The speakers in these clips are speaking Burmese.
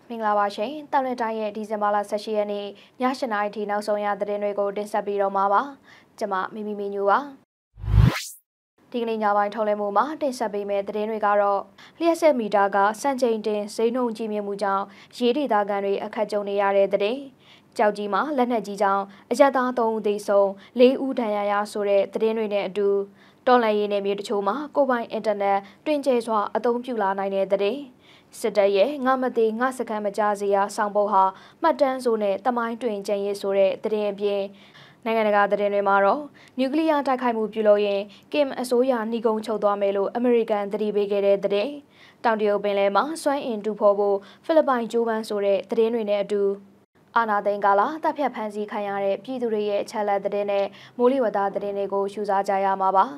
မင်္ဂလာပါရှင်။တောင်နဲ့တိုင်းရဲ့ဒီဇင်ဘာလ18ရက်နေ့ည8:00နာရီထိနောက်ဆုံးရသတင်းတွေကိုတင်ဆက်ပြီးတော့မှာပါ။ကျွန်မမီညိုပါ။ဒီကနေ့ညပိုင်းထုတ်လွှင့်မှုမှာတင်ဆက်ပေးမယ့်သတင်းတွေကတော့လျှက်စစ်မီတာကစံချိန်တင်ဈေးနှုန်းကြီးမြင့်မှုကြောင့်ရေးဒေသခံတွေအခက်ကြုံနေရတဲ့သတင်း။ကြောက်ကြီးမှာလက်နက်ကြီးကြောင့်အရက်သား3ဦးသေဆုံး4ဦးဒဏ်ရာရဆိုတဲ့သတင်းတွေနဲ့အတူတော်လှန်ရေးနယ်မြေတချို့မှာကိုပိုင်အင်တာနက်တွင်ကျဲစွာအသုံးပြုလာနိုင်တဲ့သတင်းစစ်တပ်ရဲ့ငါမသိငါစကန်မကြစေရဆောင်ပုတ်ဟာမှတ်တမ်းဆိုနဲ့တမိုင်းတွင်ကျန်ရည်ဆိုတဲ့သတင်းအပြင်နိုင်ငံတကာသတင်းတွေမှာတော့နျူကလ িয়ার တိုက်ခိုက်မှုပြုလုပ်ရင်ကင်အစိုးရနှီးကုန်းချုပ်သွားမယ်လို့အမေရိကန်သတိပေးခဲ့တဲ့သတင်းတောင်တရုတ်ပင်လယ်မှာစွမ်းအင်တူဖို့ဖို့ဖိလစ်ပိုင်ဂျိုးပန်းဆိုတဲ့သတင်းတွေနဲ့အတူအာနာသိန်းကာလာတပ်ဖြတ်ဖမ်းဆီးခံရတဲ့ပြည်သူတွေရဲ့အချက်အလက်သတင်းနဲ့မိုးလေဝသသတင်းတွေကိုရှုစားကြရမှာပါ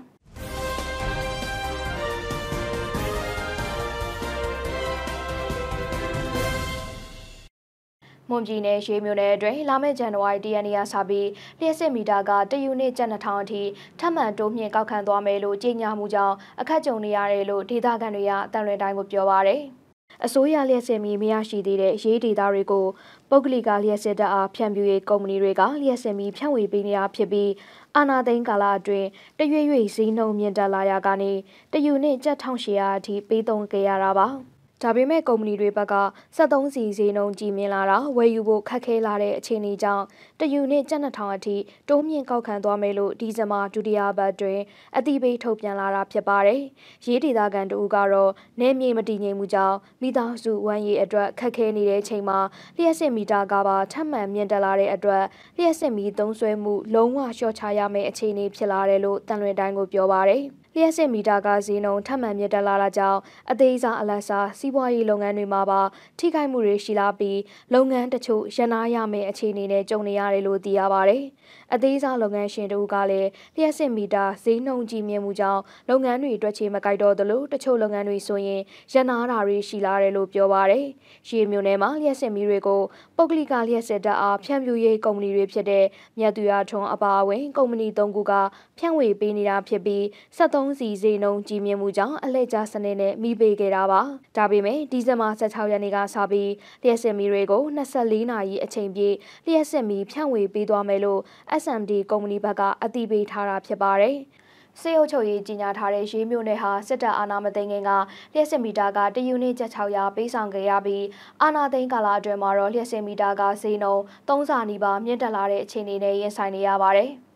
မွန်ပြည်နယ်ရေမြို့နယ်အတွင်းလာမယ့်ဇန်နဝါရီလရက်နေ့ကစပြီးလျှက်စစ်မီတာကတယူနစ်ကျပ်2000အထိထပ်မံတိုးမြင့်ကောက်ခံသွားမယ်လို့ကြေညာမှုကြောင့်အခက်ကြုံနေရတယ်လို့ဒေသခံတွေကတန်လွင်တိုင်းကိုပြောပါရယ်အစိုးရလျှက်စစ်မီမရရှိသေးတဲ့ရေးဒေသတွေကိုပုဂ္ဂလိကလျှက်စစ်တပ်အားဖြန့်ဖြူးရေးကုမ္ပဏီတွေကလျှက်စစ်မီဖြန့်ဝေပေးနေတာဖြစ်ပြီးအာနာသိန်းကာလအတွင်းတရွေ့ရွေ့ဈေးနှုန်းမြင့်တက်လာရာကနေတယူနစ်ကျပ်1800အထိပေးသုံးခဲ့ရတာပါဒါပေမဲ့ကုမ္ပဏီတွေဘက်က73စီဈေးနှုန်းကြီးမြင့်လာတာဝယ်ယူဖို့ခက်ခဲလာတဲ့အခြေအနေကြောင့်တယူနစ်ကျပ်2000အထိတိုးမြင့်ကောက်ခံသွားမယ်လို့ဒီဇင်ဘာဒုတိယပတ်တွင်အသိပေးထုတ်ပြန်လာတာဖြစ်ပါတယ်။ရေးဒေသခံတို့ကတော့နေမြေမတည်ငြိမ်မှုကြောင့်မိသားစုဝမ်းရည်အတွက်ခက်ခဲနေတဲ့အချိန်မှာလျှက်စစ်မီတာကပါထပ်မံမြင့်တက်လာတဲ့အတွက်လျှက်စစ်မီသုံးစွဲမှုလုံးဝလျှော့ချရမယ့်အခြေအနေဖြစ်လာတယ်လို့တန်လွင်တိုင်းကိုပြောပါတယ်။လျှက်စစ်မီတာကဈေးနှုန်းထပ်မံမြင့်တက်လာတာကြောင့်အသေးစားအလတ်စားစီးပွားရေးလုပ်ငန်းတွေမှာပါထိခိုက်မှုတွေရှိလာပြီးလုပ်ငန်းတချို့ရပ်နားရမယ့်အခြေအနေနဲ့ကြုံနေရတယ်လို့သိရပါတယ်။အသေးစားလုပ်ငန်းရှင်တို့ကလည်းလျှက်စစ်မီတာဈေးနှုန်းကြီးမြင့်မှုကြောင့်လုပ်ငန်းတွေတွက်ချေမကိုက်တော့သလိုတချို့လုပ်ငန်းတွေဆိုရင်ရပ်နားတာတွေရှိလာတယ်လို့ပြောပါတယ်။ရေမြို့နယ်မှာလျှက်စစ်မီတွေကိုပုဂ္ဂလိကလျှက်စစ်တပ်အားဖြန့်ဖြူးရေးကုမ္ပဏီတွေဖြစ်တဲ့မြတ်သူရထွန်းအပါအဝင်ကုမ္ပဏီ3ခုကဖြန့်ဝေပေးနေတာဖြစ်ပြီး73စီဈေးနှုန်းကြီးမြင့်မှုကြောင့်အလှည့်ကျစနစ်နဲ့မိပေးခဲ့တာပါ။ဒါပေမဲ့ဒီဇင်ဘာ16ရက်နေ့ကစပြီးလျှက်စစ်မီတွေကို24နာရီအချိန်ပြည့်လျှက်စစ်မီဖြန့်ဝေပေးသွားမယ်လို့ SMD ကုမ္ပဏီဘက်ကအသိပေးထားတာဖြစ်ပါတယ်။စေအုပ်ချုပ်ရေးကြီးညာထားတဲ့ရေးမြို့နယ်ဟာစစ်တပ်အာဏာမသိမ်းခင်ကလျှက်စစ်မီတာကတယူနစ်ကျပ်600ပေးဆောင်ခဲ့ရပြီးအာဏာသိမ်းကာလအတွင်းမှာတော့လျှက်စစ်မီတာကဈေးနှုန်း3ဆနီးပါးမြင့်တက်လာတဲ့အခြေအနေနဲ့ရင်ဆိုင်နေရပါတယ်။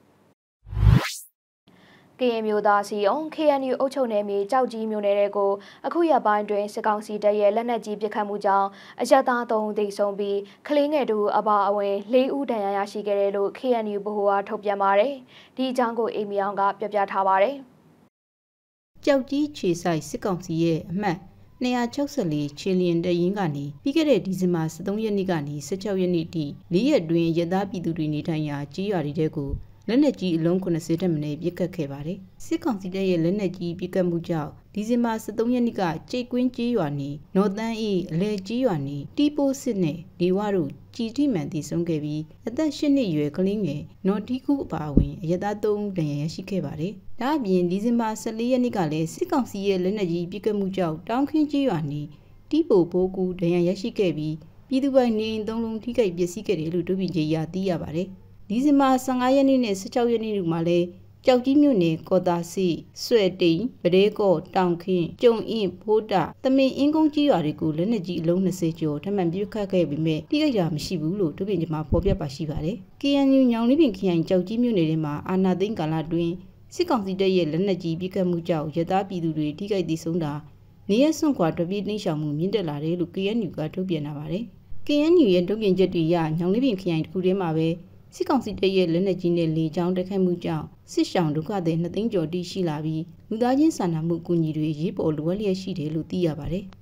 ကရင်မျိုးသားစီအောင် KNU အုပ်ချုပ်နယ်မြေကြောက်ကြီးမြို့နယ်တွေကိုအခုရက်ပိုင်းတွင်စစ်ကောင်စီတပ်ရဲ့လက်နက်ကြီးပစ်ခတ်မှုကြောင့်အရက်သား3ဦးသေဆုံးပြီးကလေးငယ်တို့အပါအဝင်4ဦးဒဏ်ရာရရှိခဲ့တယ်လို့ KNU ဗဟိုအားထုတ်ပြန်ပါတယ်။ဒီအကြောင်းကိုအိမ်မီအောင်ကပြောပြထားပါတယ်။ကြောက်ကြီးခြေဆိုင်စစ်ကောင်စီရဲ့အမှတ်264ခြေလျင်တရင်ကနေပြီးခဲ့တဲ့ဒီဇင်ဘာ13ရက်နေ့ကနေ16ရက်နေ့ထိ၄ရက်တွင်ရက်သားပြည်သူတွေနေထိုင်ရာကြီးရွာတွေကိုလက်နက်ကြီးအလုံး90တက်မင်းပစ်ခတ်ခဲ့ပါတယ်။စစ်ကောင်စီတပ်ရဲ့လက်နက်ကြီးပစ်ခတ်မှုကြောင့်ဒီဇင်ဘာ13ရက်နေ့ကကြိတ်ကွင်းကြီးရွာနေနော်တန်းအေးအလဲကြီးရွာနေတီပိုးစစ်နဲ့ဒေဝတို့ကြီးထိမှန်တည်ဆုံးခဲ့ပြီးအသက်8နှစ်အရွယ်ကလေးငယ်နော်တီခုအပါအဝင်အရသား3ဦးဒဏ်ရာရရှိခဲ့ပါတယ်။ဒါအပြင်ဒီဇင်ဘာ14ရက်နေ့ကလည်းစစ်ကောင်စီရဲ့လက်နက်ကြီးပစ်ခတ်မှုကြောင့်တောင်ခင်းကြီးရွာနေတီပိုဘိုးကူဒဏ်ရာရရှိခဲ့ပြီးပြည်သူပိုင်နေအိမ်3လုံးထိခိုက်ပျက်စီးခဲ့တယ်လို့ဒုပြည်ကြီးရသိရပါတယ်။ဒီဇင်ဘာ15ရက်နေ့နဲ့16ရက်နေ့တို့မှာလည်းကြောက်ကြီးမြို့နယ်ကော်တာစီဆွဲတိန်ပဒဲကော့တောင်ခင်းကျုံအင်းဖိုးတာတမင်အင်းကုန်းကြီးရွာတွေကိုလက်နက်ကြီးအလုံး20ကျော်ထပ်မံပြစ်ခတ်ခဲ့ပေမဲ့တိကျတာမရှိဘူးလို့ဒုပြည်ကြီးမှာဖော်ပြပါရှိပါတယ်။ KNU ညောင်လေးပင်ခရိုင်ကြောက်ကြီးမြို့နယ်ထဲမှာအာဏာသိမ်းကာလတွင်စစ်ကောင်စီတပ်ရဲ့လက်နက်ကြီးပစ်ခတ်မှုကြောင့်ရသားပြည်သူတွေထိခိုက်ဒေဆုံးတာနေရစွန့်ခွာတပြေးနှိမ့်ရှောင်မှုမြင့်တက်လာတယ်လို့ KNU ကထုတ်ပြန်လာပါတယ်။ KNU ရဲ့ထုတ်ပြန်ချက်တွေအရညောင်လေးပင်ခရိုင်တစ်ခုထဲမှာပဲစစ်ကောင်စီတပ်ရဲ့လက်နက်ကြီးနဲ့လေကြောင်းတိုက်ခိုက်မှုကြောင့်စစ်ရှောင်ဒုက္ခသည်2သိန်းကျော်တိရှိလာပြီးလူသားချင်းစာနာမှုအကူအညီတွေရေးပေါ်လိုအပ်လျက်ရှိတယ်လို့သိရပါတယ်။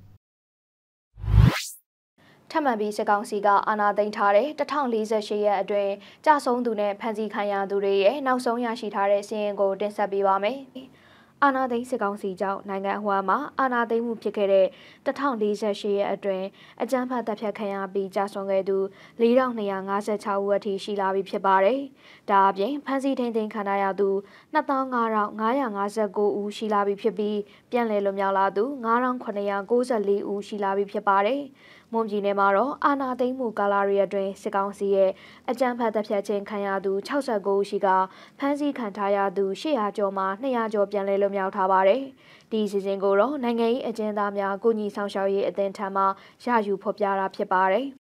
ထပ်မံပြီးစစ်ကောင်စီကအာဏာသိမ်းထားတဲ့1048ရက်အတွင်းကြာဆုံးသူနဲ့ဖမ်းဆီးခံရသူတွေရဲ့နောက်ဆုံးရရှိထားတဲ့စာရင်းကိုတင်ဆက်ပေးပါမယ်။အာဏာသိမ်းစစ်ကောင်စီကြောင့်နိုင်ငံအဝှမ်းမှာအာဏာသိမ်းမှုဖြစ်ခဲ့တဲ့2048ရက်အတွင်းအကြမ်းဖက်တပ်ဖြတ်ခံရပြီးကြာဆုံးခဲ့သူ4256ဦးအထိရှိလာပြီဖြစ်ပါတယ်။ဒါအပြင်ဖမ်းဆီးထိန်းသိမ်းခံရသူ25559ဦးရှိလာပြီဖြစ်ပြီးပြန်လည်လွတ်မြောက်လာသူ9994ဦးရှိလာပြီဖြစ်ပါတယ်။မွန်ပြည်နယ်မှာတော့အာဏာသိမ်းမှုကာလရီအတွင်းစစ်ကောင်စီရဲ့အကြမ်းဖက်တပ်ဖြတ်ခြင်းခံရသူ69ဦးရှိကဖမ်းဆီးခံထားရသူ800ကျော်မှ200ကျော်ပြန်လည်လွတ်မြောက်ထားပါတယ်။ဒီစီစဉ်ကိုတော့နိုင်ငံရေးအကျဉ်းသားများကုညီဆောင်ရှောက်ရေးအသင်းထံမှရယူဖော်ပြတာဖြစ်ပါတယ်။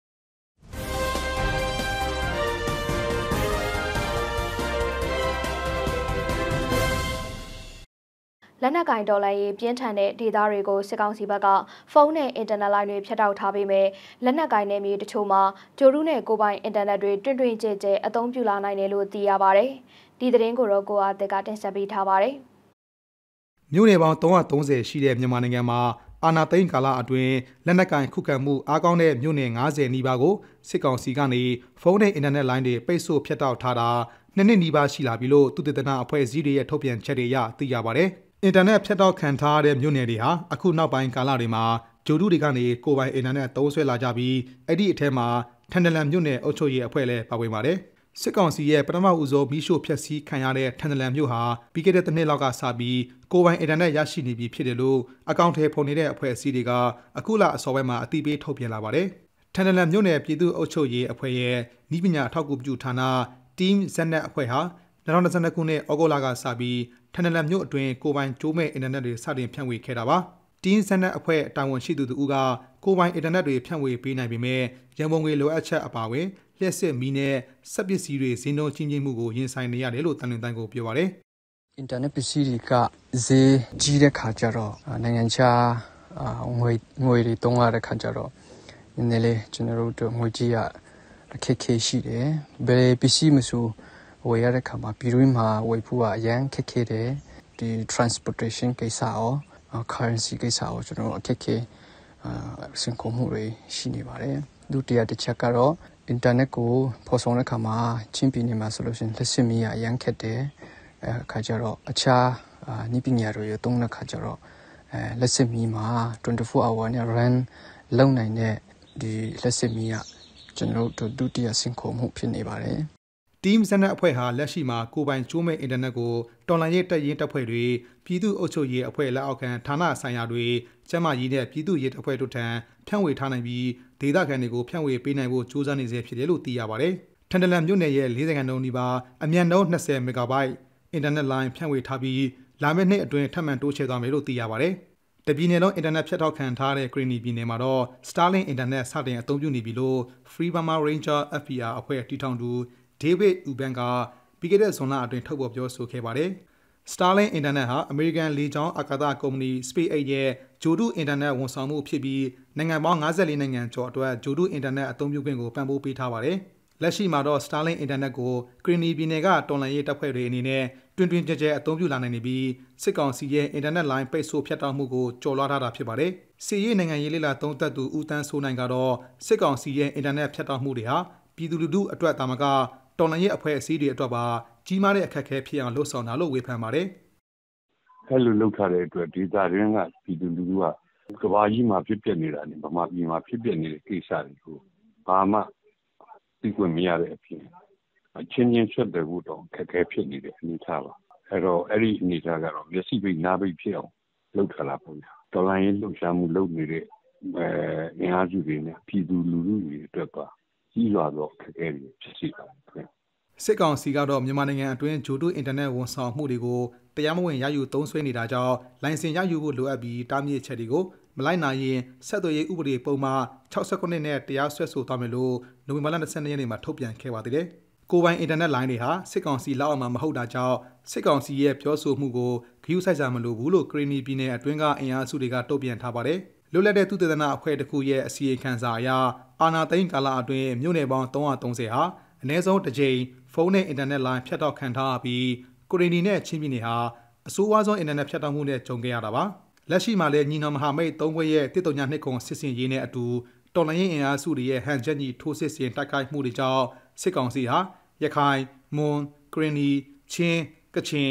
လက်နက်ကင်ဒေါ်လာရေးပြင်းထန်တဲ့ဒေသတွေကိုစစ်ကောင်စီဘက်ကဖုန်းနဲ့အင်တာနက်လိုင်းတွေဖြတ်တောက်ထားပေမဲ့လက်နက်ကင်နယ်မြေတချို့မှာဂျိုရုနဲ့ကိုပိုင်အင်တာနက်တွေတွင်တွင်ကျဲကျဲအသုံးပြုလာနိုင်တယ်လို့သိရပါတယ်။ဒီသတင်းကိုတော့ကိုအားတက်ကတင်ဆက်ပေးထားပါတယ်။မြို့နယ်ပေါင်း330ရှိတဲ့မြန်မာနိုင်ငံမှာအာဏာသိမ်းကာလအတွင်းလက်နက်ကင်ခုခံမှုအားကောင်းတဲ့မြို့နယ်90နီးပါးကိုစစ်ကောင်စီကနေဖုန်းနဲ့အင်တာနက်လိုင်းတွေပိတ်ဆို့ဖြတ်တောက်ထားတာ2နှစ်နီးပါးရှိလာပြီလို့သုတေသနအဖွဲ့အစည်းတွေရဲ့ထုတ်ပြန်ချက်တွေအရသိရပါတယ်။အင်တာနက်ဖြတ်တောက်ခံထားတဲ့မြို့နယ်တွေဟာအခုနောက်ပိုင်းကာလတွေမှာဂျိုတုတွေကနေကိုပိုင်အင်တာနက်သုံးစွဲလာကြပြီးအဲ့ဒီအထက်မှာထန်တလန်မြို့နယ်အုပ်ချုပ်ရေးအဖွဲ့လည်းပါဝင်ပါတယ်။စစ်ကောင်စီရဲ့ပထမဦးဆုံးမီးရှို့ဖျက်ဆီးခံရတဲ့ထန်တလန်မြို့ဟာပြီးခဲ့တဲ့တစ်နှစ်လောက်ကစပြီးကိုပိုင်အင်တာနက်ရရှိနေပြီဖြစ်တယ်လို့အကောင့်ထဲပုံနေတဲ့အဖွဲ့အစည်းတွေကအခုလအစောပိုင်းမှာအသိပေးထုတ်ပြန်လာပါတယ်။ထန်တလန်မြို့နယ်ပြည်သူ့အုပ်ချုပ်ရေးအဖွဲ့ရဲ့ဤပညာအထောက်အကူပြုဌာန Team ZNet အဖွဲ့ဟာ2022ခုနှစ်ဩဂုတ်လကစပြီးထန်တလန်မြို့အတွင်းကိုပိုင်ကျိုးမဲ့အင်တာနက်တွေစတင်ဖြန့်ဝေခဲ့တာပါ။တင်းစနက်အဖွဲ့တာဝန်ရှိသူတို့ကကိုပိုင်အင်တာနက်တွေဖြန့်ဝေပေးနိုင်ပေမဲ့ရန်ပုံငွေလိုအပ်ချက်အပါအဝင်လျှက်စစ်မီးနဲ့စက်ပစ္စည်းတွေဈေးနှုန်းကြီးမြင့်မှုကိုရင်ဆိုင်နေရတယ်လို့တန်လွင်တိုင်းကိုပြောပါတယ်။အင်တာနက်ပစ္စည်းတွေကဈေးကြီးတဲ့ခါကျတော့နိုင်ငံခြားငွေတွေတုံးရတဲ့ခါကျတော့နည်းနည်းလေးကျွန်တော်တို့ငွေကြီးရအခက်ခဲရှိတယ်။ဘယ်ပစ္စည်းမဆိုဝယ်ရတဲ့ခါမှာပြည်တွင်းမှာဝယ်ဖို့အရန်ခက်ခဲတယ်ဒီ transportation ကိစ္စရော currency ကိစ္စရောကျွန်တော်အခက်ခဲစင်ကုန်မှုတွေရှိနေပါတယ်ဒုတိယတစ်ချက်ကတော့ internet ကိုဖော်ဆောင်တဲ့ခါမှာချင်းပြည်နယ်မှာဆိုလို့ရှိရင်လက်စစ်မီးအရန်ခက်တယ်အခါကျတော့အခြားနိပညာတွေရတုံးတဲ့ခါကျတော့လက်စစ်မီးမှာ24 hour နဲ့ run လုပ်နိုင်တဲ့ဒီလက်စစ်မီးကျွန်တော်တို့ဒုတိယစင်ကုန်မှုဖြစ်နေပါတယ် Team ZNet အဖွဲ့ဟာလက်ရှိမှာကိုပိုင်ကျိုးမဲ့အင်တာနက်ကိုတော်လှန်ရေးတပ်ရင်းတပ်ဖွဲ့တွေပြည်သူ့အုပ်ချုပ်ရေးအဖွဲ့လက်အောက်ခံဌာနဆိုင်ရာတွေကျန်းမာရေးနဲ့ပြည်သူ့ရေးတပ်ဖွဲ့တို့ထံဖြန့်ဝေထားနိုင်ပြီးဒေသခံတွေကိုဖြန့်ဝေပေးနိုင်ဖို့ကြိုးစားနေစေဖြစ်တယ်လို့သိရပါတယ်။ထန်တလန်မြို့နယ်ရဲ့40ခန်းနှုန်းနီးပါးအမြန်နှုန်း20 MB အင်တာနက်လိုင်းဖြန့်ဝေထားပြီးလာမယ့်နှစ်အတွင်းထပ်မံတိုးချဲ့သွားမယ်လို့သိရပါတယ်။တပြည်နယ်လုံးအင်တာနက်ဖြတ်တောက်ခံထားတဲ့ကရင်နီပြည်နယ်မှာတော့ Starlink အင်တာနက်စတင်အသုံးပြုနေပြီလို့ Free Burma Ranger FPR အဖွဲ့တည်ထောင်သူDavid Uban ကပြီးခဲ့တဲ့ဇွန်လအတွင်းထုတ်ဖော်ပြောဆိုခဲ့ပါတယ်။ Starlink အင်တာနက်ဟာအမေရိကန်လေကြောင်းအာကာသကုမ္ပဏီ SpaceX ရဲ့ဂျိုဒုအင်တာနက်ဝန်ဆောင်မှုဖြစ်ပြီးနိုင်ငံပေါင်း54နိုင်ငံကျော်အတွက်ဂျိုဒုအင်တာနက်အသုံးပြုခွင့်ကိုပံ့ပိုးပေးထားပါတယ်။လက်ရှိမှာတော့ Starlink အင်တာနက်ကိုကရင်နီပြည်နယ်ကတော်လှန်ရေးတပ်ဖွဲ့တွေအနေနဲ့တွင်တွင်ကျဲကျဲအသုံးပြုလာနိုင်နေပြီးစစ်ကောင်စီရဲ့အင်တာနက်လိုင်းပိတ်ဆို့ဖြတ်တောက်မှုကိုကျော်လွှားထားတာဖြစ်ပါတယ်။စီရေးနိုင်ငံရေးလေလာသုံးသပ်သူဦးတန်းစိုးနိုင်ကတော့စစ်ကောင်စီရဲ့အင်တာနက်ဖြတ်တောက်မှုတွေဟာပြည်သူလူထုအတွက်တာမကတော်လှန်ရေးအဖွဲ့အစည်းတွေအတွက်ပါကြီးမားတဲ့အခက်အခဲဖြစ်အောင်လှုပ်ဆောင်တာလို့ဝေဖန်ပါတယ်။အဲ့လိုလှုပ်ထားတဲ့အတွက်ဒေသတွင်းကပြည်သူလူထုကကဘာကြီးမှာဖြစ်ပျက်နေတာနဲ့ဗမာပြည်မှာဖြစ်ပျက်နေတဲ့ကိစ္စတွေကိုဘာမှသိခွင့်မရတဲ့အပြင်ချင်းချင်းဆက်တယ်ဖို့တော့ခက်ခဲဖြစ်နေတဲ့အနေအထားပါ။အဲ့တော့အဲ့ဒီအနေအထားကတော့မျက်စိပိတ်နားပိတ်ဖြစ်အောင်လှုပ်ထားတာပေါ့ဗျာ။တော်လှန်ရေးလှုပ်ရှားမှုလုပ်နေတဲ့အင်အားစုတွေနဲ့ပြည်သူလူထုတွေအတွက်ပါကြီးစွာသောခက်ခဲတွေဖြစ်စေပါတယ်စစ်ကောင်စီကတော့မြန်မာနိုင်ငံအတွင်းဂျိုတုအင်တာနက်ဝန်ဆောင်မှုတွေကိုတရားမဝင်ရယူသုံးစွဲနေတာကြောင့်လိုင်စင်ရယူဖို့လိုအပ်ပြီးတားမြစ်ချက်တွေကိုမလိုက်နိုင်ရင်ဆက်သွယ်ရေးဥပဒေပုံမှန်69နဲ့တရားစွဲဆိုသွားမယ်လို့နိုဝင်ဘာလ22ရက်နေ့မှာထုတ်ပြန်ခဲ့ပါသေးတယ်။ကိုပိုင်အင်တာနက်လိုင်းတွေဟာစစ်ကောင်စီလက်အောက်မှာမဟုတ်တာကြောင့်စစ်ကောင်စီရဲ့ပြောဆိုမှုကိုဂရုစိုက်ကြမလို့ဘူးလို့ကရင်နီပြည်နယ်အတွင်းကအင်အားစုတွေကတုံ့ပြန်ထားပါတယ်။လွတ်လပ်တဲ့သုတေသနအဖွဲ့တစ်ခုရဲ့အစီရင်ခံစာအရအာဏာသိမ်းကာလအတွင်းမြို့နယ်ပေါင်း330ဟာအနည်းဆုံးတစ်ကြိမ်ဖုန်းနဲ့အင်တာနက်လိုင်းဖြတ်တောက်ခံထားပြီးကိုရီနီနဲ့ချင်းပြည်နယ်ဟာအဆိုးဝါးဆုံးအင်တာနက်ဖြတ်တောက်မှုနဲ့ကြုံခဲ့ရတာပါလက်ရှိမှာလည်းညီနောင်မဟာမိတ်၃ဘွဲ့ရဲ့132ခုစစ်စင်ရေးနဲ့အတူတော်လှန်ရေးအင်အားစုတွေရဲ့ဟန်ချက်ညီထိုးစစ်ဆင်တိုက်ခိုက်မှုတွေကြောင့်စစ်ကောင်စီဟာရခိုင်မွန်ကရင်နီချင်းကချင်က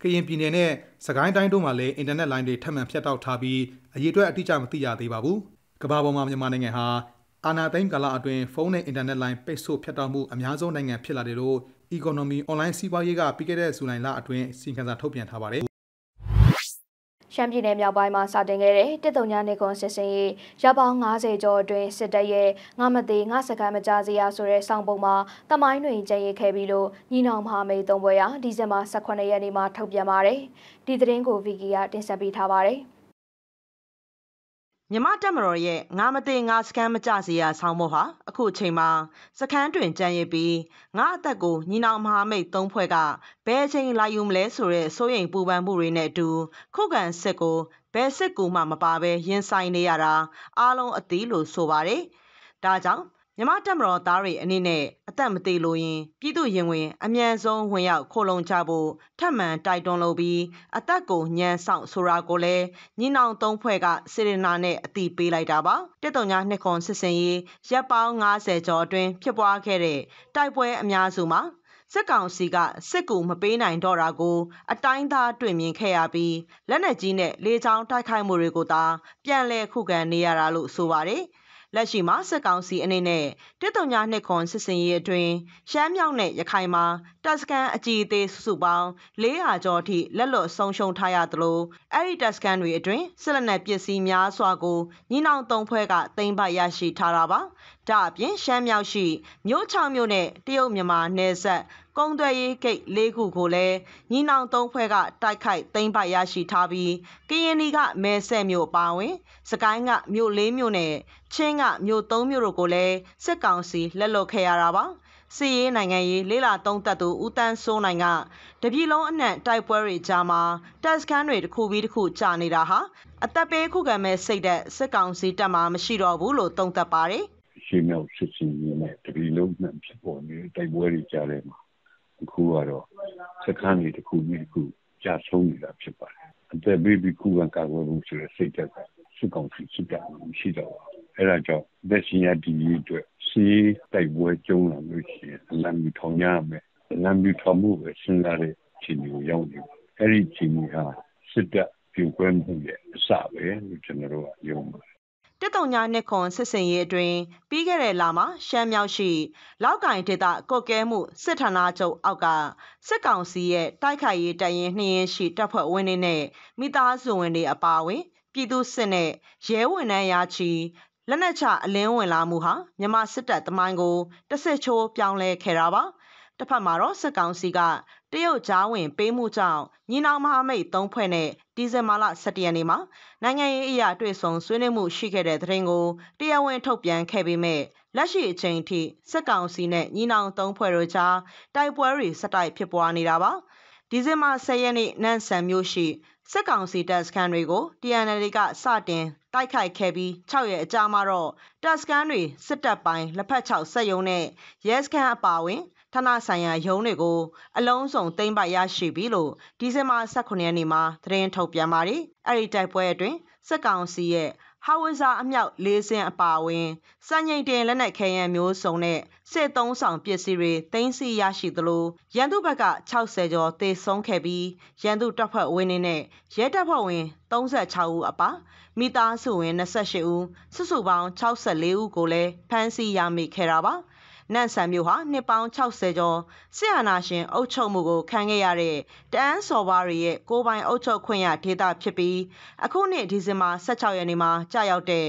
ရင်ပြည်နယ်နဲ့စကိုင်းတိုင်းတို့မှာလည်းအင်တာနက်လိုင်းတွေထပ်မံဖြတ်တောက်ထားပြီးအရေးအတွက်အတိအကျမသိရသေးပါဘူး။ကမ္ဘာပေါ်မှာမြန်မာနိုင်ငံဟာအာဏာသိမ်းကာလအတွင်းဖုန်းနဲ့အင်တာနက်လိုင်းပိတ်ဆို့ဖြတ်တောက်မှုအများဆုံးနိုင်ငံဖြစ်လာတယ်လို့ Economy Online စီးပွားရေးကပြီးခဲ့တဲ့ဇူလိုင်လအတွင်းစီရင်ခံစာထုတ်ပြန်ထားပါတယ်။ရှမ်းပြည်နယ်မြောက်ပိုင်းမှာစတင်ခဲ့တဲ့139နှစ်ခွန်စစ်စင်ရေးရပေါင်း90ကျော်အတွင်းစစ်တပ်ရဲ့ငါမသေးငါစကန်မကြစေရဆိုတဲ့စောင့်ပုံမှာတမိုင်းတွင်ကျင်းရခဲ့ပြီးလို့ညီနောင်မဟာမိတ်သုံးဘွဲ့ရာဒီဇင်ဘာ18ရက်နေ့မှာထုတ်ပြန်ပါတယ်။ဒီသတင်းကိုဗီကီကတင်ဆက်ပေးထားပါတယ်။မြမတက်မတော်ရဲ့ငါမသေးငါစကန်မကြစေရဆောင်းဖို့ဟာအခုအချိန်မှာစခန်းတွင်ကြံရည်ပြီးငါအသက်ကိုညီနောင်မဟာမိတ်သုံးဖွဲ့ကဘယ်အချိန်လာယူမလဲဆိုတဲ့စိုးရိမ်ပူပန်မှုတွေနဲ့အတူခုခံစစ်ကိုဘယ်စစ်ကူမှမပါဘဲရင်ဆိုင်နေရတာအားလုံးအသီးလို့ဆိုပါတယ်။ဒါကြောင့်မြမတက်မတော်သားတွေအနေနဲ့အသက်မသေးလို့ရင်ပြည်သူရင်ဝင်အမြန်ဆုံးဝင်ရောက်ခိုလုံကြဖို့ထပ်မံတိုက်တွန်းလို့ပြီးအသက်ကိုညံဆောင်ဆိုတာကိုလည်းညီနောင်သုံးဖွဲ့ကစေရနာနဲ့အတိပေးလိုက်တာပါ139နှစ်ခွန်စစ်စင်ရေးရပ်ပေါင်း90ကျော်အတွင်းဖြစ်ပွားခဲ့တဲ့တိုက်ပွဲအများစုမှာစစ်ကောင်စီကစစ်ကူမပေးနိုင်တော့တာကိုအတိုင်းသားတွေ့မြင်ခဲ့ရပြီးလက်နက်ကြီးနဲ့လေကြောင်းတိုက်ခိုက်မှုတွေကိုသာပြန်လည်ခုခံနေရတာလို့ဆိုပါတယ်လက်ရှိမှာစစ်ကောင်စီအနေနဲ့139နှစ်ခွန်စစ်စင်ရေးအတွင်းရှမ်းမြောက်နဲ့ရခိုင်မှာတပ်စခန်းအကြီးအသေးစုစုပေါင်း400ကျော်အထိလက်လွတ်ဆုံးရှုံးထားရသလိုအဲ့ဒီတပ်စခန်းတွေအတွင်းစစ်လက်နက်ပစ္စည်းများစွာကိုညီနောင်သုံးဖွဲ့ကသိမ်းပိုက်ရရှိထားတာပါဒါအပြင်ရှမ်းမြောက်ရှိမြို့6မြို့နဲ့တရုတ်မြန်မာနယ်စပ်ကုန်းသွယ်ရေးဂိတ်၄ခုကိုလည်းညီနောင်သုံးဖွဲ့ကတိုက်ခိုက်သိမ်းပိုက်ရရှိထားပြီးကရင်ပြည်ကမဲဆဲမြို့အပါအဝင်စကိုင်းကမြို့၄မြို့နဲ့ချင်းကမြို့၃မြို့တို့ကိုလည်းစစ်ကောင်စီလက်လွတ်ခဲ့ရတာပါစီရေးနိုင်ငံရေးလေးလာသုံးသက်သူဦးတန်းစိုးနိုင်ကတပြည်လုံးအနှံ့တိုက်ပွဲတွေကြားမှာတပ်စခန်းတွေတစ်ခုပြီးတစ်ခုကြာနေတာဟာအသက်ပေးခုခံမဲ့စိတ်သက်စစ်ကောင်စီတပ်မှမရှိတော့ဘူးလို့သုံးသပ်ပါတယ်ရှင်းမြောက်စစ်စင်ရေးနဲ့တပြည်လုံးနှံ့ဖြစ်ပေါ်နေတဲ့တိုက်ပွဲတွေကြားထဲမှာအခုကတော့စခန်းတွေတစ်ခုပြီးတစ်ခုကြာဆုံးနေတာဖြစ်ပါတယ်အသက်ပေးပြီးခုခံကာကွယ်မှုဆိုတဲ့စိတ်သက်ကစစ်ကောင်စီစစ်တပ်မှမရှိတော့ဘူးအဲ့ဒါကြောင့်လက်ရှိရဒီအတွက်စီးတိုက်ပွဲကျုံလာလို့ရှိရင်အလံမီထောင်ရမယ်အလံမီထောင်မှုပဲစဉ်းစားတဲ့ခြေကိုရောက်နေပါအဲ့ဒီခြေဟာစစ်တပ်ပြိုကွဲမှုရဲ့အစပဲလို့ကျွန်တော်တို့ကယုံပါတယ် 139နှစ်ခွန်စစ်စင်ရေးအတွင်းပြီးခဲ့တဲ့လမှာရှမ်းမြောက်ရှိလောက်ကင်ဒေသကုတ်ကဲမှုစစ်ဌာနချုပ်အောက်ကစစ်ကောင်စီရဲ့တိုက်ခိုက်ရေးတပ်ရင်း2ရင်းရှိတပ်ဖွဲ့ဝင်တွေနဲ့မိသားစုဝင်တွေအပါအဝင်ပြည်သူစစ်နဲ့ရဲဝန်ထမ်းရာချီလက်နက်ချအလင်းဝင်လာမှုဟာမြန်မာစစ်တပ်တမိုင်းကိုတဆစ်ချိုးပြောင်းလဲခဲ့တာပါတစ်ဖက်မှာတော့စစ်ကောင်စီကတရုတ်ကြားဝင်ပေးမှုကြောင့်ညီနောင်မဟာမိတ်3ဖွဲ့နဲ့ဒီဇင်ဘာလ17ရက်နေ့မှာနိုင်ငံရေးအရာတွေ့ဆုံဆွေးနွေးမှုရှိခဲ့တဲ့သတင်းကိုတရားဝင်ထုတ်ပြန်ခဲ့ပေမဲ့လက်ရှိအချိန်ထိစစ်ကောင်စီနဲ့ညီနောင်3ဖွဲ့တို့ကြားတိုက်ပွဲတွေစတိုက်ဖြစ်ပွားနေတာပါဒီဇင်ဘာ10ရက်နေ့နန်းဆန်မြို့ရှိစစ်ကောင်စီတပ်စခန်းတွေကို TNL ကစတင်တိုက်ခိုက်ခဲ့ပြီး6ရက်အကြာမှာတော့တပ်စခန်းတွေစစ်တပ်ပိုင်းလက်ဖက်6စက်ရုံနဲ့ရဲစခန်းအပါအဝင်ဌာနဆိုင်ရာရုံးတွေကိုအလုံးစုံသိမ်းပိုက်ရရှိပြီလို့ဒီဇင်ဘာ18ရက်နေ့မှာသတင်းထုတ်ပြန်ပါတယ်။အဲ့ဒီတိုက်ပွဲအတွင်းစစ်ကောင်စီရဲ့ဟာဝစ်ဇာအမြောက်၄စင်းအပါအဝင်စံချိန်တင်လက်နက်ခဲယမ်းမျိုးစုံနဲ့စစ်သုံးဆောင်ပစ္စည်းတွေသိမ်းဆည်းရရှိသလိုရန်သူဘက်က60ကျော်သေဆုံးခဲ့ပြီးရန်သူတပ်ဖွဲ့ဝင်တွေနဲ့ရဲတပ်ဖွဲ့ဝင်36ဦးအပါမိသားစုဝင်28ဦးစုစုပေါင်း64ဦးကိုလည်းဖမ်းဆီးရမိခဲ့တာပါနန့်ဆန်မြို့ဟာနှစ်ပေါင်း60ကျော်စစ်အာဏာရှင်အုပ်ချုပ်မှုကိုခံခဲ့ရတဲ့တအန်းစော်ဘွားတွေရဲ့ကိုယ်ပိုင်အုပ်ချုပ်ခွင့်ရဒေသဖြစ်ပြီးအခုနှစ်ဒီဇင်ဘာ16ရက်နေ့မှာကြာရောက်တဲ့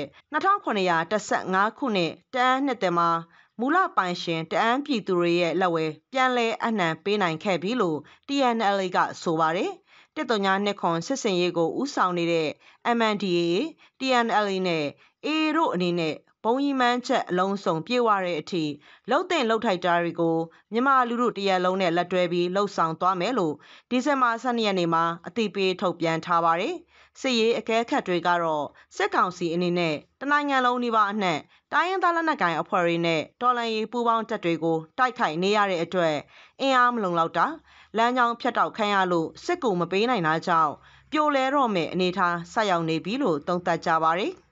2915ခုနှစ်တအန်းနှစ်တမှာမူလပိုင်ရှင်တအန်းပြည်သူတွေရဲ့လက်ဝဲပြန်လည်အနှံပေးနိုင်ခဲ့ပြီလို့ TNL ကဆိုပါတယ်139နှစ်ခွန်စစ်စင်ရေးကိုဦးဆောင်နေတဲ့ MNDAA TNL နဲ့ AA တို့အနေနဲ့ဘုံကြီးမှန်းချက်အလုံးစုံပြေဝတဲ့အထိလှုပ်တဲ့လှုပ်ထိုက်တာတွေကိုမြန်မာလူထုတရက်လုံးနဲ့လက်တွဲပြီးလှုပ်ဆောင်သွားမယ်လို့ဒီဇင်ဘာ12ရက်နေ့မှာအသိပေးထုတ်ပြန်ထားပါတယ်။စစ်ရေးအကဲခတ်တွေကတော့စစ်ကောင်စီအနေနဲ့တနိုင်ငံလုံးနှိပါအနှံ့တိုင်းရင်းသားလက်နက်ကိုင်အဖွဲ့တွေနဲ့တော်လှန်ရေးပူးပေါင်းတပ်တွေကိုတိုက်ခိုက်နေရတဲ့အတွက်အင်အားမလုံလောက်တာလမ်းကြောင်းဖြတ်တောက်ခံရလို့စစ်ကူမပေးနိုင်တာကြောင့်ပြိုလဲတော့မဲ့အနေအထားဆက်ရောက်နေပြီလို့သုံးသပ်ကြပါတယ်။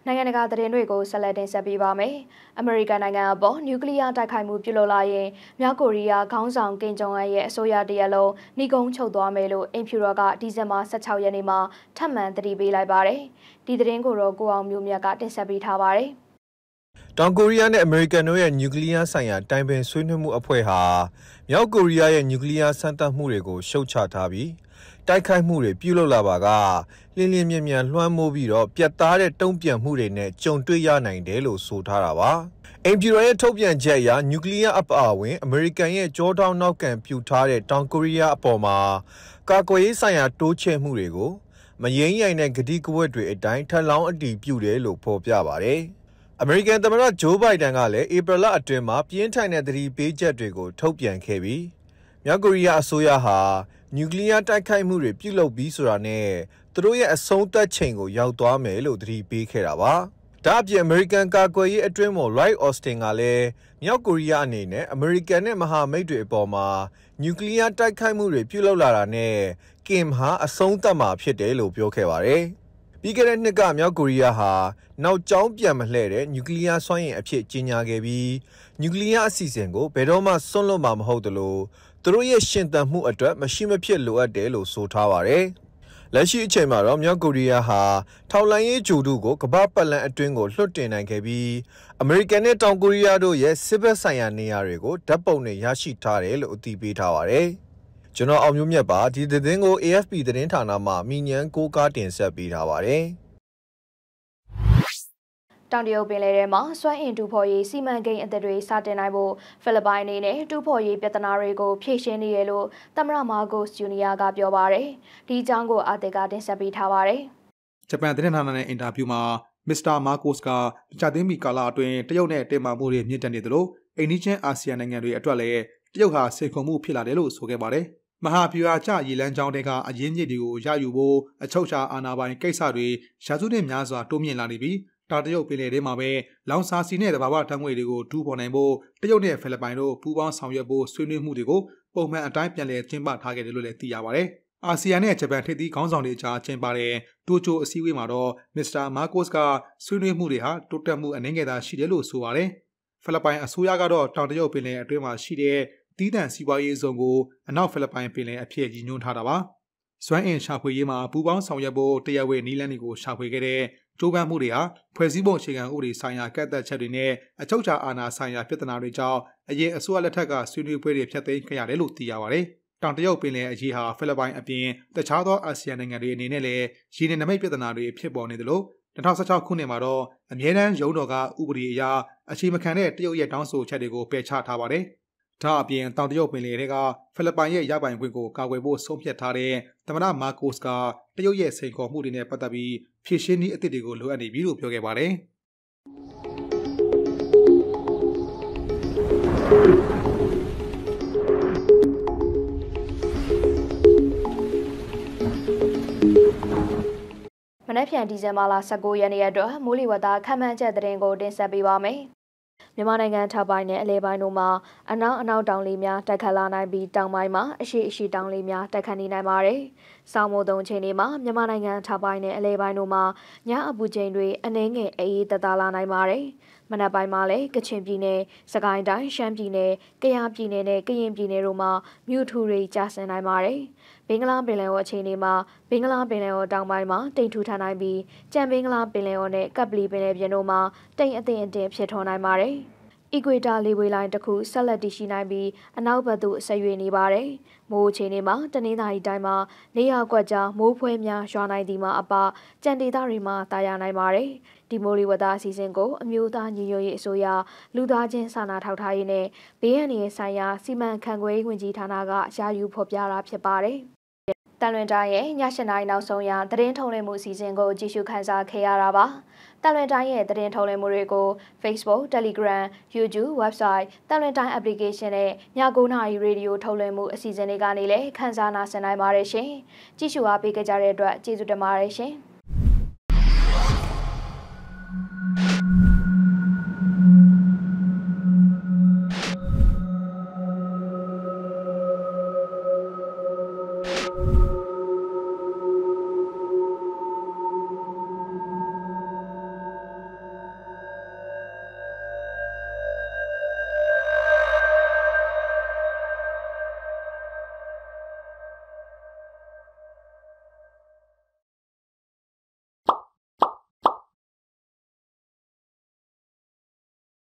နိုင်ငံတကာသတင်းတွေကိုဆက်လက်တင်ဆက်ပေးပါမယ်။အမေရိကန်နိုင်ငံအပေါ်နျူကလ িয়ার တိုက်ခိုက်မှုပြုလုပ်လာရင်မြောက်ကိုရီးယားခေါင်းဆောင်ကင်ဂျုံအန်ရဲ့အစိုးရတရက်လုံးနှီးကုန်းချုပ်သွားမယ်လို့အင်ဖြူတော်ကဒီဇင်ဘာ16ရက်နေ့မှာထပ်မံသတိပေးလိုက်ပါတယ်။ဒီသတင်းကိုတော့ကိုအောင်မျိုးမြတ်ကတင်ဆက်ပေးထားပါတယ်။တောင်ကိုရီးယားနဲ့အမေရိကန်တို့ရဲ့နျူကလ িয়ার ဆိုင်ရာတိုင်ပင်ဆွေးနွေးမှုအဖွဲ့ဟာမြောက်ကိုရီးယားရဲ့နျူကလ িয়ার စမ်းသပ်မှုတွေကိုရှုတ်ချထားပြီးတိုက်ခိုက်မှုတွေပြုလုပ်လာပါကလင်းလင်းမြမြလွှမ်းမိုးပြီးတော့ပြတ်သားတဲ့တုံ့ပြန်မှုတွေနဲ့ကြုံတွေ့ရနိုင်တယ်လို့ဆိုထားတာပါ။အင်ဖြူတော်ရဲ့ထုတ်ပြန်ချက်အရနျူကလ িয়ার အပါအဝင်အမေရိကန်ရဲ့ကြောထောက်နောက်ကန်ပြုထားတဲ့တောင်ကိုရီးယားအပေါ်မှာကာကွယ်ရေးဆိုင်ရာတိုးချဲ့မှုတွေကိုမယိမ်းရိုင်တဲ့ဂတိကဝတ်တွေအတိုင်းထပ်လောင်းအတည်ပြုတယ်လို့ဖော်ပြပါတယ်။အမေရိကန်သမ္မတဂျိုးဘိုင်ဒန်ကလည်းဧပြီလအတွင်းမှာပြင်းထန်တဲ့သတိပေးချက်တွေကိုထုတ်ပြန်ခဲ့ပြီးမြောက်ကိုရီးယားအစိုးရဟာနျူကလ িয়ার တိုက်ခိုက်မှုတွေပြုလုပ်ပြီးဆိုတာနဲ့သူတို့ရဲ့အဆုံးသတ်ချိန်ကိုရောက်သွားမယ်လို့သတိပေးခဲ့တာပါ။ဒါ့အပြင်အမေရိကန်ကာကွယ်ရေးအတွင်းပေါ်Lloyd Austinကလည်းမြောက်ကိုရီးယားအနေနဲ့အမေရိကန်နဲ့မဟာမိတ်တွေအပေါ်မှာနျူကလ িয়ার တိုက်ခိုက်မှုတွေပြုလုပ်လာတာနဲ့ကင်ဟာအဆုံးသတ်မှာဖြစ်တယ်လို့ပြောခဲ့ပါတယ်။ပြီးခဲ့တဲ့နှစ်ကမြောက်ကိုရီးယားဟာနောက်ကျောင်းပြန်မလှည့်တဲ့နျူကလ িয়ার စွမ်းအင်အဖြစ်ကြေညာခဲ့ပြီးနျူကလ িয়ার အစီအစဉ်ကိုဘယ်တော့မှစွန့်လွတ်မှာမဟုတ်သလိုသူတို့ရဲ့ရှင်သန်မှုအတွက်မရှိမဖြစ်လိုအပ်တယ်လို့ဆိုထားပါတယ်။လက်ရှိအချိန်မှာတော့မြောက်ကိုရီးယားဟာထောက်လှမ်းရေးဂျိုဒုကိုကမ္ဘာပတ်လမ်းအတွင်းကိုလွှတ်တင်နိုင်ခဲ့ပြီးအမေရိကန်နဲ့တောင်ကိုရီးယားတို့ရဲ့စစ်ဘက်ဆိုင်ရာနေရာတွေကိုဓာတ်ပုံတွေရရှိထားတယ်လို့အသိပေးထားပါတယ်။ကျွန်တော်အောင်မျိုးမြတ်ပါဒီသတင်းကို AFP သတင်းဌာနမှမိညံကိုကားတင်ဆက်ပေးထားပါတယ်။တောင်တရုတ်ပင်လယ်ထဲမှာစွမ်းအင်တူဖော်ရေးစီမံကိန်းအသစ်တွေစတင်နိုင်ဖို့ဖိလစ်ပိုင်အနေနဲ့တူဖော်ရေးပြဿနာတွေကိုဖြေရှင်းနေရလို့သမ္မတမာကိုစ်ဂျူနီယာကပြောပါတယ်။ဒီအကြောင်းကိုအာတေကတင်ဆက်ပေးထားပါတယ်။ဂျပန်သတင်းဌာနနဲ့အင်တာဗျူးမှာမစ္စတာမာကိုစ်ကမကြာသေးမီကာလအတွင်းတရုတ်နဲ့တင်မာမှုတွေမြင့်တက်နေသလိုအိန္ဒိယအာဆီယံနိုင်ငံတွေအတွက်လည်းတရုတ်ဟာစိန်ခေါ်မှုဖြစ်လာတယ်လို့ဆိုခဲ့ပါတယ်။မဟာဗျူဟာကျရေလမ်းကြောင်းတွေကအရင်းမြစ်တွေကိုရယူဖို့အချုပ်အခြာအာဏာပိုင်ကိစ္စတွေရာစုနှစ်များစွာတိုးမြင့်လာနေပြီးတောင်တရုတ်ပင်လယ်ထဲမှာပဲလောင်စာဆီနဲ့တဘာဝဓာတ်ငွေတွေကိုတူးဖော်နိုင်ဖို့တရုတ်နဲ့ဖိလစ်ပိုင်တို့ပူးပေါင်းဆောင်ရွက်ဖို့ဆွေးနွေးမှုတွေကိုပုံမှန်အတိုင်းပြန်လည်ကျင်းပထားခဲ့တယ်လို့လည်းသိရပါတယ်။အာဆီယံနဲ့ဂျပန်ထိပ်သီးခေါင်းဆောင်တွေကြားကျင်းပတဲ့တိုကျိုအစည်းအဝေးမှာတော့မစ္စတာမာကိုစ်ကဆွေးနွေးမှုတွေဟာတိုးတက်မှုအနည်းငယ်သာရှိတယ်လို့ဆိုပါတယ်။ဖိလစ်ပိုင်အစိုးရကတော့တောင်တရုတ်ပင်လယ်အတွင်းမှာရှိတဲ့တီးတန့်စီးပွားရေးဇုံကိုအနောက်ဖိလစ်ပိုင်ပင်လယ်အဖြစ်ရည်ညွှန်းထားတာပါ။စွမ်းအင်ရှာဖွေရေးမှာပူးပေါင်းဆောင်ရွက်ဖို့တရားဝင်နည်းလမ်းတွေကိုရှာဖွေခဲ့တဲ့ကျိုးပမ်းမှုတွေဟာဖွဲ့စည်းပုံအခြေခံဥပဒေဆိုင်ရာကန့်သတ်ချက်တွေနဲ့အချုပ်အခြာအာဏာဆိုင်ရာပြဿနာတွေကြောင့်အရင်အစိုးရလက်ထက်ကဆွေးနွေးပွဲတွေဖျက်သိမ်းခဲ့ရတယ်လို့သိရပါတယ်။တောင်တရုတ်ပင်လယ်အရေးဟာဖိလစ်ပိုင်အပြင်တခြားသောအာဆီယံနိုင်ငံတွေအနေနဲ့လည်းရေနံနမိတ်ပြဿနာတွေဖြစ်ပေါ်နေသလို2016ခုနှစ်မှာတော့အမြဲတမ်းရုံးတော်ကဥပဒေအရအခြေမခံတဲ့တရုတ်ရဲ့တောင်းဆိုချက်တွေကိုပယ်ချထားပါတယ်။ဒါအပြင်တောင်တရုတ်ပင်လယ်တွေကဖိလစ်ပိုင်ရဲ့ရပိုင်ခွင့်ကိုကာကွယ်ဖို့ဆုံးဖြတ်ထားတဲ့သမ္မတမာကိုစ်ကတရုတ်ရဲ့စိန်ခေါ်မှုတွေနဲ့ပတ်သက်ပြီးဖြည့်ရှင်းနည်းအသစ်တွေကိုလိုအပ်နေပြီလို့ပြောခဲ့ပါတယ်။မနက်ဖြန်ဒီဇင်ဘာလ19ရက်နေ့အတွက်မိုးလေဝသခန့်မှန်းချက်သတင်းကိုတင်ဆက်ပေးပါမယ်။မြန်မာနိုင်ငံထောက်ပိုင်းနဲ့အလဲပိုင်းတို့မှာအနောက်တောင်လေများတိုက်ခတ်လာနိုင်ပြီးတောင်ပိုင်းမှာအရှိတောင်လေများတိုက်ခတ်နေနိုင်ပါတယ်။ဆောင်းမိုးသုံးချိန်တွေမှာမြန်မာနိုင်ငံထောက်ပိုင်းနဲ့အလဲပိုင်းတို့မှာညအပူချိန်တွေအနည်းငယ်အေးသက်သာလာနိုင်ပါတယ်။မနက်ပိုင်းမှာလည်းကချင်ပြည်နယ်၊စကိုင်းတိုင်း၊ရှမ်းပြည်နယ်၊ကယားပြည်နယ်နဲ့ကရင်ပြည်နယ်တို့မှာမြို့ထူတွေကျဆင်းနိုင်ပါတယ်။ဘင်္ဂလားပင်လယ်အော်အခြေအနေမှာဘင်္ဂလားပင်လယ်အော်တောင်ပိုင်းမှာတိမ်ထူထန်နိုင်ပြီးကြံဘင်္ဂလားပင်လယ်အော်နဲ့ကပ်ပလီပင်လယ်ပြင်တို့မှာတိမ်အထင်ဖြစ်ထွန်းနိုင်ပါတယ်။ အီကွေတာလေဝေလိုင်းတစ်ခုဆက်လက်တည်ရှိနိုင်ပြီးအနောက်ဘက်သို့ဆက်ရွေ့နေပါတယ်။မိုးအခြေအနေမှာတနင်္သာရီတိုင်းမှာနေရာကွက်ကြားမိုးဖွဲများရွာနိုင်သည်မှာအပကြံဒေသတွေမှာတာယာနိုင်ပါတယ်။ဒီမိုးလေဝသအစီအစဉ်ကိုအမျိုးသားညီညွတ်ရေးအစိုးရလူသားချင်းစာနာထောက်ထားရေးနဲ့ဘေးအန္တရာယ်ဆိုင်ရာစီမံခန့်ခွဲရေးဝန်ကြီးဌာနကယာယီဖော်ပြတာဖြစ်ပါတယ်။တန်လွင်တိုင်းရဲ့ည8:00နာရီနောက်ဆုံးရသတင်းထုတ်လွှင့်မှုအစီအစဉ်ကိုကြည့်ရှုခန်းစားခဲ့ရတာပါ။တန်လွင်တိုင်းရဲ့သတင်းထုတ်လွှင့်မှုတွေကို Facebook, Telegram, YouTube, Website, တန်လွင်တိုင်း Application နဲ့ည9:00နာရီရေဒီယိုထုတ်လွှင့်မှုအစီအစဉ်တွေကနေလည်းခန်းစားနာဆင်နိုင်ပါတယ်ရှင်။ကြည့်ရှုအားပေးကြတဲ့အတွက်ကျေးဇူးတင်ပါတယ်ရှင်။